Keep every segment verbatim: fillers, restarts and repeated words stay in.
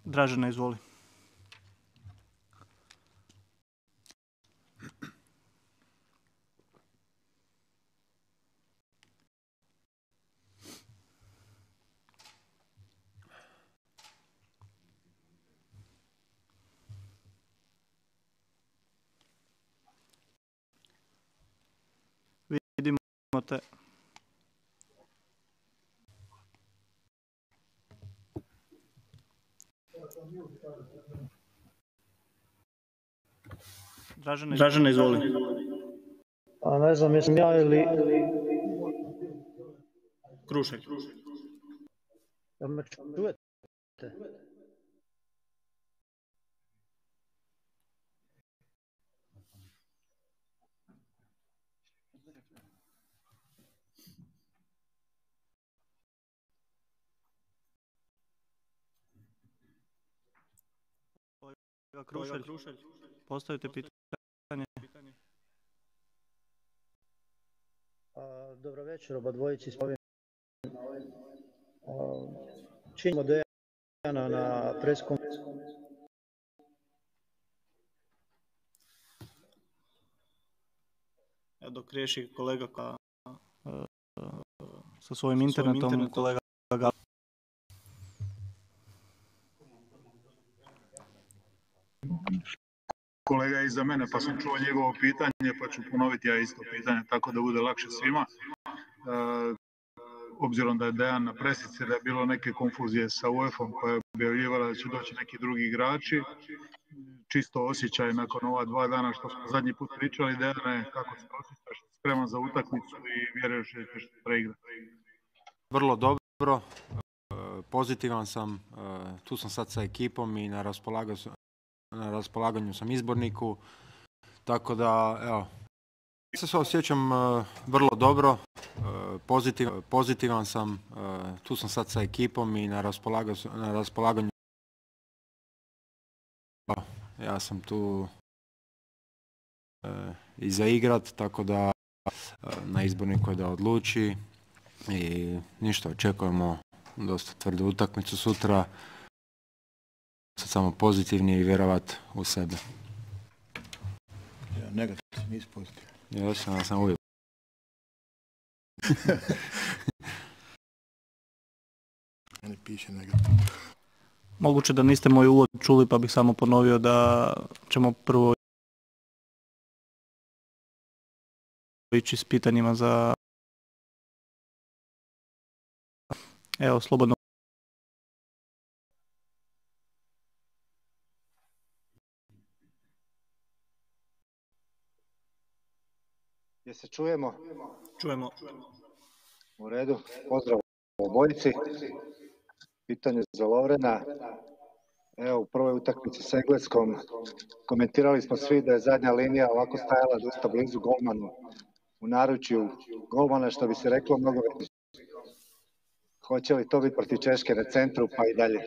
Dražena, izvoli. Vidimo te. Dražena, Dražena, izvoli. A ne znam, jesam ja ili... Krušek. Jel me čujete? Kolega Krušelj, postavite pitanje. A, dobro večer, oba dvojici s ovim. Činimo Dejana na preskom. Ja, dok riješi kolega ka... sa svojim internetom, internetom kolega Gal. Kolega je iza mene, pa sam čuo njegovo pitanje, pa ću ponoviti ja isto pitanje, tako da bude lakše svima. E, obzirom da je Dejan na presici, da je bilo neke konfuzije sa U E F-om koja je objavljivala da će doći neki drugi igrači, čisto osjećaj nakon ova dva dana što smo zadnji put pričali, Dejane, kako se osjećaš, spreman za utakmicu i vjeruješ da ćeš preigrati? Vrlo dobro, pozitivan sam, tu sam sad sa ekipom i na raspolaganju, na raspolaganju sam izborniku, tako da, evo, ja se osjećam vrlo dobro, pozitiv, pozitivan sam, tu sam sad sa ekipom i na raspolaganju, na raspolaganju ja sam tu i za igrat, tako da na izborniku je da odluči i ništa, očekujemo dosta tvrdu utakmicu sutra, sad samo pozitivni i vjerovat u sebe. Ja, negativno, nisi pozitivan. Ja sam, ja sam uvijek. Ne piše negativno. Moguće da niste moj uvod čuli, pa bih samo ponovio da ćemo prvo ići s pitanjima za... Evo, slobodno. Gdje se čujemo? Čujemo. U redu, pozdrav obojici. Pitanje za Lovrena. Evo, u prvoj utakmici s Engleskom komentirali smo svi da je zadnja linija ovako stajala dosta blizu golmanu, u naručju golmana, što bi se reklo mnogo veći. Hoće li to biti protiv Češke na centru, pa i dalje?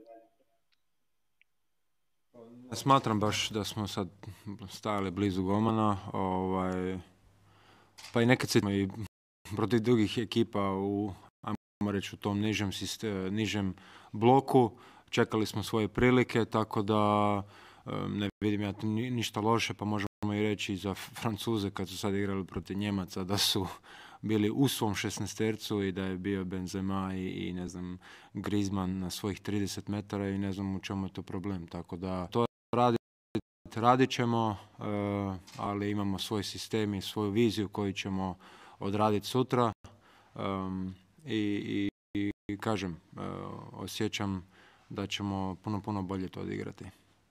Smatram baš da smo sad stajali blizu golmana, ovaj, pa i nekad se i protiv drugih ekipa u, ajmo reći, u tom nižem, nižem bloku, čekali smo svoje prilike, tako da ne vidim ja tu ništa loše, pa možemo i reći za Francuze kad su sad igrali protiv Njemaca da su bili u svom šesnaestercu i da je bio Benzema i, i ne znam, Griezmann na svojih trideset metara i ne znam u čemu je to problem, tako da to radit, radit ćemo, uh, ali imamo svoj sistem i svoju viziju koju ćemo odraditi sutra um, i, i, i kažem, uh, osjećam da ćemo puno, puno bolje to odigrati.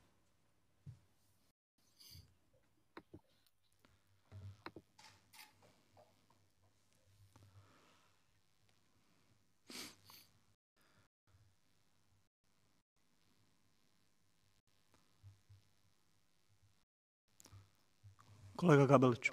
Kolega Gabelić.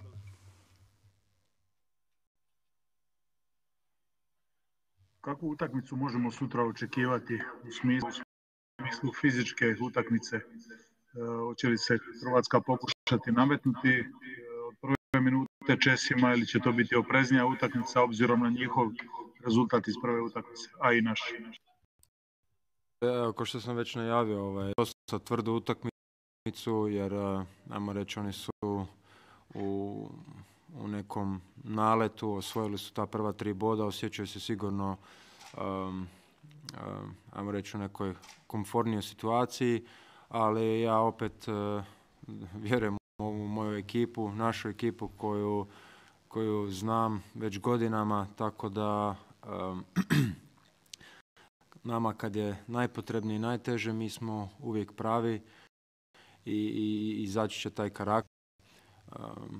Kakvu utakmicu možemo sutra očekivati u smislu, u smislu fizičke utakmice? E, hoće li se Hrvatska pokušati nametnuti e, od prve minute Česima ili će to biti opreznija utakmica obzirom na njihov rezultat iz prve utakmice, a i naš? Evo, kao što sam već najavio, ovaj, dosta tvrdu utakmicu, jer, ajmo reći, oni su u, u nekom naletu, osvojili su ta prva tri boda, osjećaju se sigurno, um, um, ajmo reći, u nekoj komfortnijoj situaciji, ali ja opet uh, vjerujem u ovu moju ekipu, našu ekipu koju, koju znam već godinama, tako da um, nama kad je najpotrebnije i najteže, mi smo uvijek pravi i, i izaći će taj karakter. Um,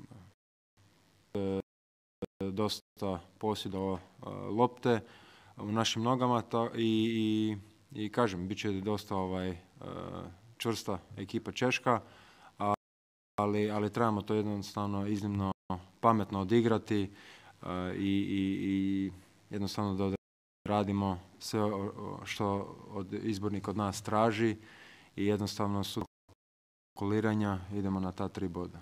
dosta posjedova uh, lopte u našim nogama ta, i, i, i kažem, bit će dosta ovaj, uh, čvrsta ekipa Češka, a, ali, ali trebamo to jednostavno iznimno pametno odigrati uh, i, i, i jednostavno da radimo sve što od izbornik od nas traži i jednostavno su kalkuliranja, idemo na ta tri boda.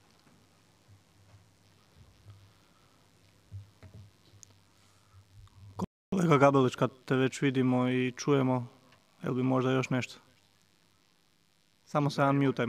Kolega Gabelić, kad te već vidimo i čujemo, jel bi možda još nešto? Samo se unmutajmo.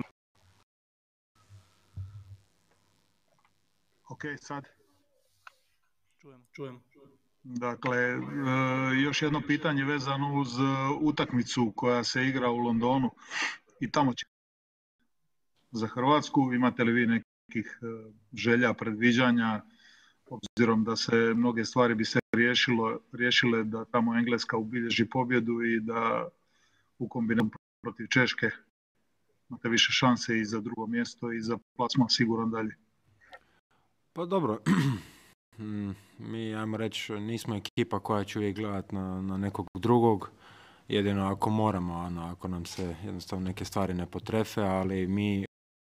Ok, sad. Čujemo. Čujemo. Dakle, e, još jedno pitanje vezano uz utakmicu koja se igra u Londonu i tamo će za Hrvatsku. Imate li vi nekih e, želja, predviđanja, obzirom da se mnoge stvari bi se riješilo, riješile da tamo Engleska ubilježi pobjedu i da u kombinaciji protiv Češke imate više šanse i za drugo mjesto i za plasman siguran dalje? Pa dobro, mi, ajmo reći, nismo ekipa koja će uvijek gledati na, na nekog drugog, jedino ako moramo, ano, ako nam se jednostavno neke stvari ne potrefe, ali mi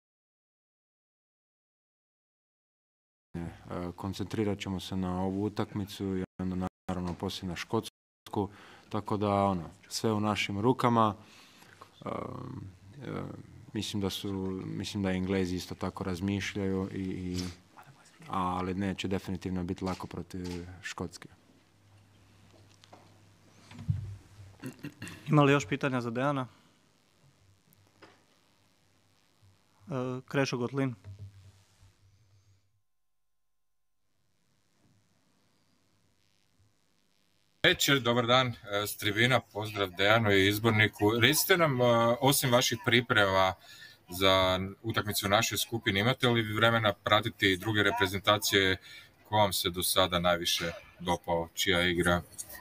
koncentrirat ćemo se na ovu utakmicu i onda naravno poslije na Škotsku, tako da ono, sve u našim rukama. Uh, uh, mislim da su, mislim da Englezi isto tako razmišljaju, i, i, ali neće definitivno biti lako protiv Škotske. Ima li još pitanja za Dejana? Uh, Krešo Gotlin. Večer, dobar dan, s tribina, pozdrav Dejanu i izborniku. Recite nam, osim vaših priprema za utakmicu u našoj skupini, imate li vremena pratiti druge reprezentacije? Ko vam se do sada najviše dopao, čija igra?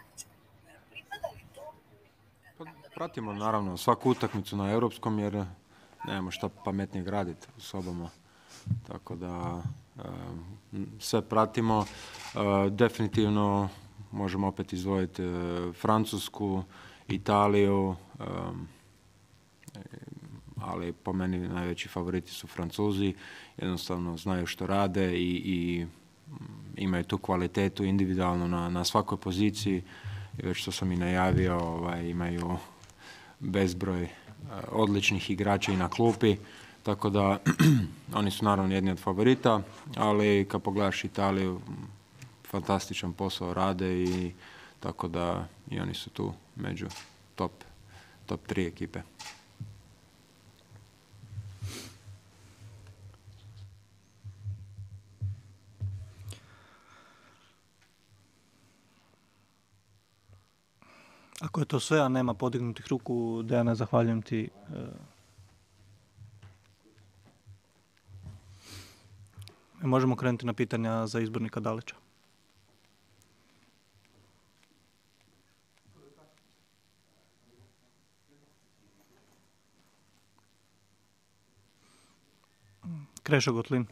Pa, pratimo naravno svaku utakmicu na europskom, jer nemamo šta pametnije graditi u sobama. Tako da um, sve pratimo. Uh, definitivno možemo opet izdvojiti uh, Francusku, Italiju, um, ali po meni najveći favoriti su Francuzi. Jednostavno znaju što rade i, i imaju tu kvalitetu individualno na, na svakoj poziciji. I već što sam i najavio, ovaj, imaju bezbroj uh, odličnih igrača i na klupi. Tako da oni su naravno jedni od favorita, ali kad pogledaš Italiju, fantastičan posao rade i tako da i oni su tu među top, top tri ekipe. Ako je to sve, a nema podignutih ruku, Dejana, zahvaljujem ti. Možemo krenuti na pitanja za izbornika Dalića. Krešo Gotlin.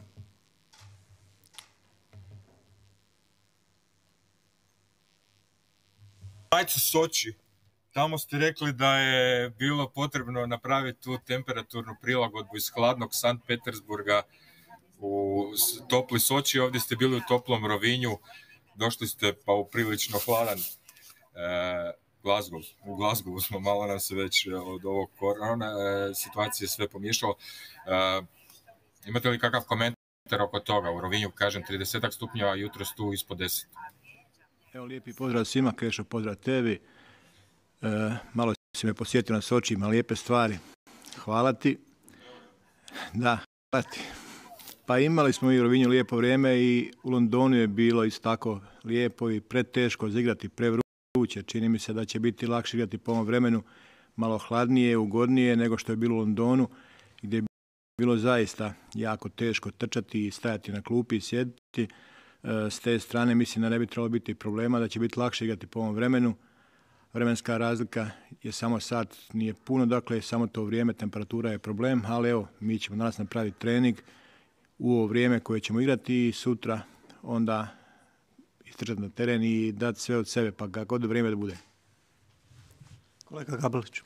Ajde Soči. Tamo ste rekli da je bilo potrebno napraviti tu temperaturnu prilagodbu iz hladnog Sankt Petersburga u topli Soči. Ovdje ste bili u toplom Rovinju. Došli ste pa u prilično hladan e, Glasgow. U Glasgowu smo, malo nam se već od ovog korona e, situacije sve pomiješalo. E, imate li kakav komentar oko toga? U Rovinju, kažem, trideset stupnjeva, jutros tu ispod deset. Evo, lijepi pozdrav svima, Krešo, pozdrav tebi. E, malo si me posjetio na Soči, ima lijepe stvari. Hvala ti. Da, hvala ti. Pa imali smo i u Rovinju lijepo vrijeme i u Londonu je bilo isto tako lijepo i preteško igrati, prevruće. Čini mi se da će biti lakše igrati po ovom vremenu, malo hladnije, ugodnije nego što je bilo u Londonu, gdje je bilo zaista jako teško trčati i stajati na klupi i sjediti. S te strane mislim da ne bi trebalo biti problema, da će biti lakše igrati po ovom vremenu. Vremenska razlika je samo sat, nije puno, dakle samo to vrijeme, temperatura je problem, ali evo, mi ćemo danas napraviti trening u ovo vrijeme koje ćemo igrati i sutra onda istrčati na teren i dati sve od sebe, pa kako god vrijeme da bude. Kolega Gabelić.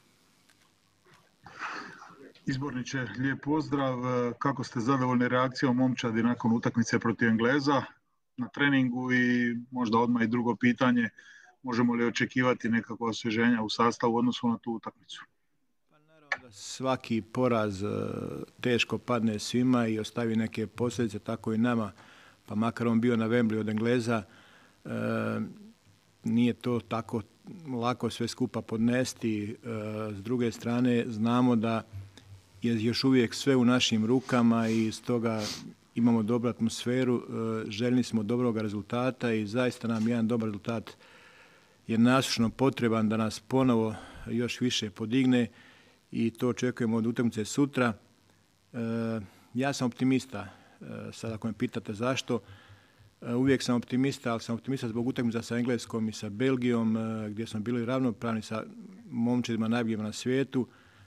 Izborniče, lijep pozdrav. Kako ste zadovoljni reakcijom momčadi nakon utakmice protiv Engleza na treningu i možda odmah i drugo pitanje, možemo li očekivati nekako osvježenja u sastavu u odnosu na tu utakmicu? Pa naravno da svaki poraz teško padne svima i ostavi neke posljedice, tako i nama, pa makar on bio na Wembley od Engleza, e, nije to tako lako sve skupa podnesti. E, s druge strane, znamo da je još uvijek sve u našim rukama i stoga imamo dobru atmosferu, željni smo dobrog rezultata i zaista nam jedan dobar rezultat je nasušno potreban da nas ponovo još više podigne i to očekujemo od utakmice sutra. Ja sam optimista, sad ako me pitate zašto, uvijek sam optimista, ali sam optimista zbog utakmica sa Engleskom i sa Belgijom, gdje smo bili ravnopravni sa momčadima najboljima na svijetu.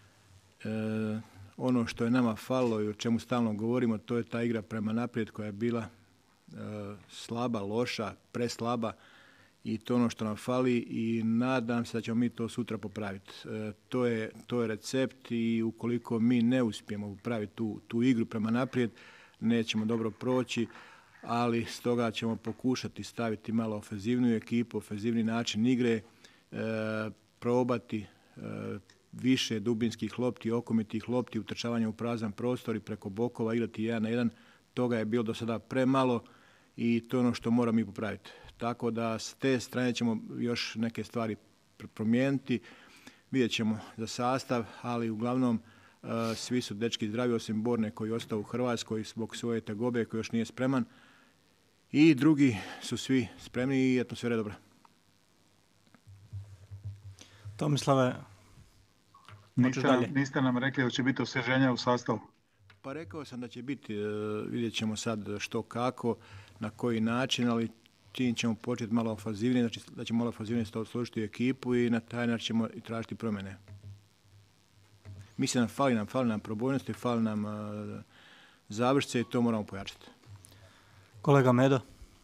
Ono što je nama falilo i o čemu stalno govorimo, to je ta igra prema naprijed koja je bila e, slaba, loša, preslaba i to ono što nam fali i nadam se da ćemo mi to sutra popraviti. E, to je, to je recept i ukoliko mi ne uspijemo popraviti tu, tu igru prema naprijed, nećemo dobro proći, ali stoga ćemo pokušati staviti malo ofenzivniju ekipu, ofenzivni način igre, e, probati e, više dubinskih lopti, okomitih lopti, utrčavanja u prazan prostor i preko bokova igrati jedan na jedan. Toga je bilo do sada premalo i to je ono što moramo mi popraviti. Tako da s te strane ćemo još neke stvari promijeniti. Vidjet ćemo za sastav, ali uglavnom uh, svi su dečki zdravi, osim Borne koji je ostao u Hrvatskoj zbog svoje tegobe koji još nije spreman. I drugi su svi spremni i atmosfera je dobra. Tomislave, Niste, niste nam rekli da će biti osvježenja u sastavu? Pa rekao sam da će biti, vidjet ćemo sad što kako, na koji način, ali čim ćemo početi malo ofazivnije, znači da ćemo malo ofazivnije složiti u ekipu i na taj način ćemo i tražiti promjene. Mislim da fali nam, fali nam probojnosti, fali nam uh, završce i to moramo pojačati. Kolega Medo.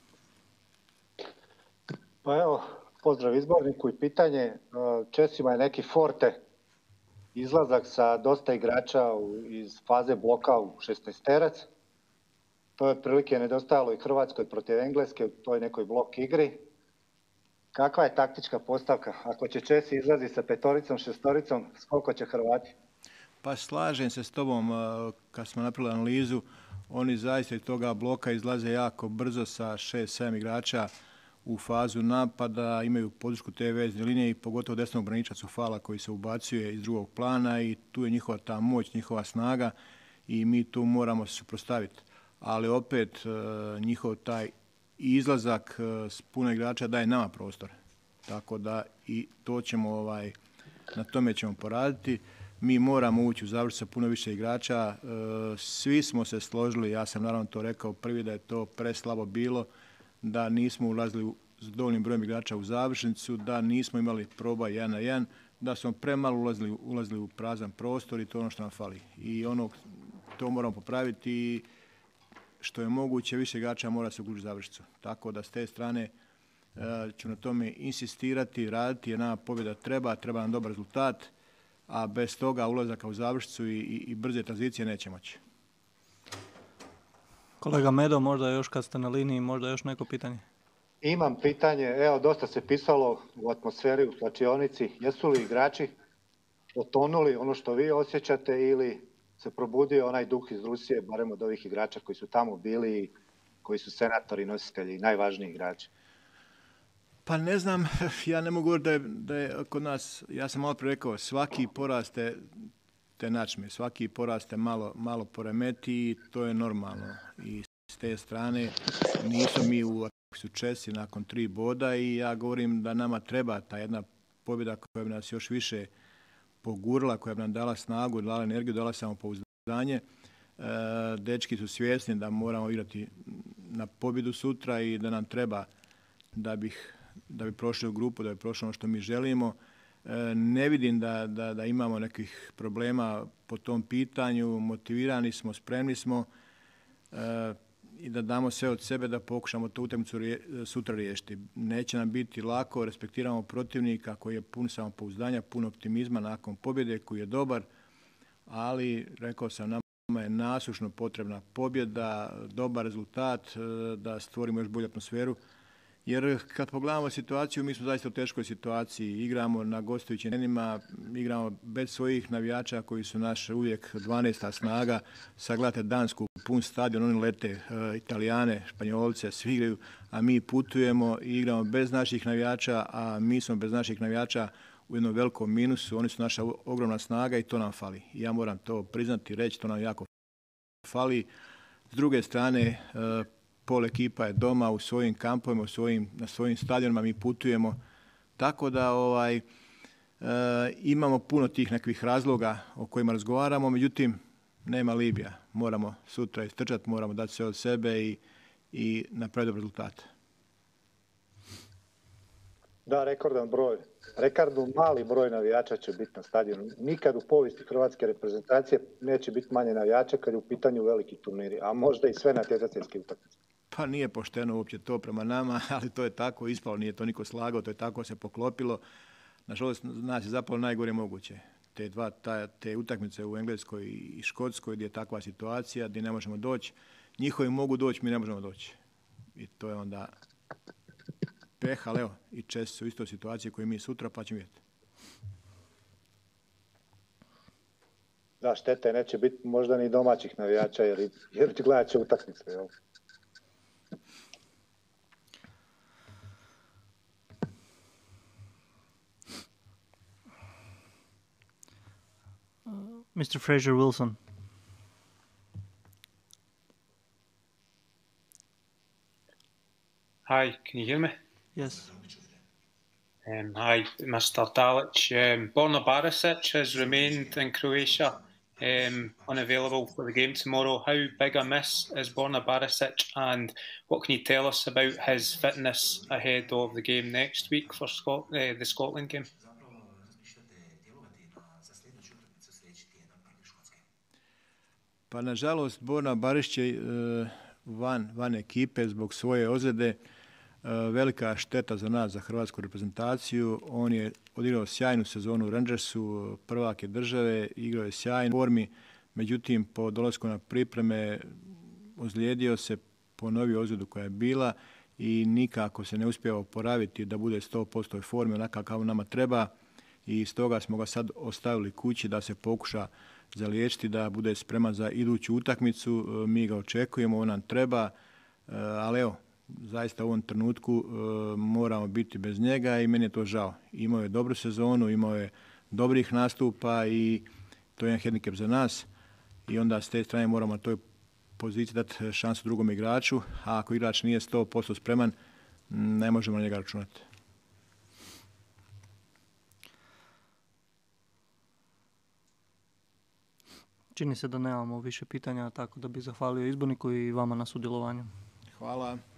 Pa evo, pozdrav izborniku i pitanje. Česima je neki forte izlazak sa dosta igrača iz faze bloka u šesnaesterac. To je prilike nedostajalo i Hrvatskoj protiv Engleske u toj nekoj blok igri. Kakva je taktička postavka? Ako će Česi izlazi sa petoricom, šestoricom, s koliko će Hrvati? Pa slažem se s tobom, kad smo napravili analizu, oni zaista iz toga bloka izlaze jako brzo sa šest sedam igrača u fazu napada, imaju podršku te vezne linije i pogotovo desnog braniča Cufala koji se ubacuje iz drugog plana i tu je njihova ta moć, njihova snaga i mi tu moramo se suprotstaviti. Ali opet njihov taj izlazak s puno igrača daje nama prostor. Tako da i to ćemo, ovaj, na tome ćemo poraditi. Mi moramo ući u završnicu sa puno više igrača. Svi smo se složili, ja sam naravno to rekao prvi, da je to preslabo bilo, da nismo ulazili s dovoljnim brojem igrača u završnicu, da nismo imali proba jedan na jedan, da smo premalo ulazili, ulazili u prazan prostor i to je ono što nam fali. I ono, to moramo popraviti i što je moguće više igrača mora se uključiti u završnicu. Tako da s te strane uh, ću na tome insistirati, raditi jer nama pobjeda treba, treba nam dobar rezultat, a bez toga ulazaka u završnicu i, i, i brze tranzicije neće moći. Kolega Medo, možda još kad ste na liniji, možda još neko pitanje? Imam pitanje, evo dosta se pisalo u atmosferi u slačionici, jesu li igrači potonuli ono što vi osjećate ili se probudio onaj duh iz Rusije, barem od ovih igrača koji su tamo bili, koji su senatori, nositelji, najvažniji igrači? Pa ne znam, ja ne mogu govoriti da je, da je kod nas, ja sam malo prije rekao, svaki poraz te, te načme, svaki poraz te malo, malo poremeti i to je normalno. I s te strane nisu mi u su Česi nakon tri boda i ja govorim da nama treba ta jedna pobjeda koja bi nas još više pogurila, koja bi nam dala snagu, dala energiju, dala samopouzdanje. E, dečki su svjesni da moramo igrati na pobjedu sutra i da nam treba da bih da bi prošli u grupu, da bi prošlo ono što mi želimo. E, ne vidim da, da, da imamo nekih problema po tom pitanju, motivirani smo, spremni smo e, i da damo sve od sebe da pokušamo tu utakmicu sutra riješiti. Neće nam biti lako, respektiramo protivnika koji je pun samopouzdanja, pun optimizma nakon pobjede, koji je dobar, ali rekao sam, nama je nasušno potrebna pobjeda, dobar rezultat, da stvorimo još bolju atmosferu. Jer kad pogledamo situaciju, mi smo zaista u teškoj situaciji. Igramo na gostujućim terenima, igramo bez svojih navijača koji su naš uvijek dvanaesta snaga. Sagledajte Dansku, pun stadion, oni lete, Italijane, Španjolce, svi igraju, a mi putujemo i igramo bez naših navijača, a mi smo bez naših navijača u jednom velikom minusu. Oni su naša ogromna snaga i to nam fali. Ja moram to priznati, reći, to nam jako fali. S druge strane, pol ekipa je doma u svojim kampovima, u svojim, na svojim stadionima, mi putujemo. Tako da ovaj, e, imamo puno tih nekih razloga o kojima razgovaramo, međutim, nema Libija. Moramo sutra istrčati, moramo dati sve od sebe i, i napraviti dobar rezultat. Da, rekordan broj. Rekordno mali broj navijača će biti na stadionu. Nikad u povijesti hrvatske reprezentacije neće biti manje navijača kad je u pitanju veliki turniri, a možda i sve natjecateljske utakmice. Pa nije pošteno uopće to prema nama, ali to je tako ispalo, nije to niko slagao, to je tako se poklopilo. Nažalost, nas je zapravo najgore moguće. Te, dva, ta, te utakmice u Engleskoj i Škotskoj gdje je takva situacija, gdje ne možemo doći. Njihovi mogu doći, mi ne možemo doći. I to je onda peh, ali evo, i Česi su u istoj situaciji koju mi sutra, pa ćemo vidjeti. Da, štete, neće biti možda ni domaćih navijača, jer, jer ti gledat će utakmice, jel? mister Fraser Wilson. Hi, can you hear me? Yes. Um, hi, Mister Dalic. Um, Borna Barisic has remained in Croatia, um, unavailable for the game tomorrow. How big a miss is Borna Barisic, and what can you tell us about his fitness ahead of the game next week for Scot- uh, the Scotland game? Pa nažalost Borna Barišić je uh, van, van ekipe zbog svoje ozljede. Uh, velika šteta za nas, za hrvatsku reprezentaciju. On je odigrao sjajnu sezonu u Rangersu, prvak je države, igrao je sjajnu formi, međutim po dolasku na pripreme ozlijedio se, ponovio ozljedu koja je bila i nikako se ne uspjeva oporaviti da bude sto posto u formi onaka kako nama treba i stoga smo ga sad ostavili kući da se pokuša zaliječiti, da bude spreman za iduću utakmicu. Mi ga očekujemo, on nam treba, ali evo, zaista u ovom trenutku moramo biti bez njega i meni je to žao. Imao je dobru sezonu, imao je dobrih nastupa i to je jedan hendikep za nas i onda s te strane moramo na toj poziciji dati šansu drugom igraču, a ako igrač nije sto posto spreman, ne možemo na njega računati. Čini se da nemamo više pitanja, tako da bih zahvalio izborniku i vama na sudjelovanju. Hvala.